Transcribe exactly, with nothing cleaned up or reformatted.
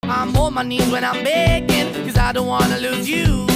I'm on my knees when I'm begging, cause I don't wanna lose you.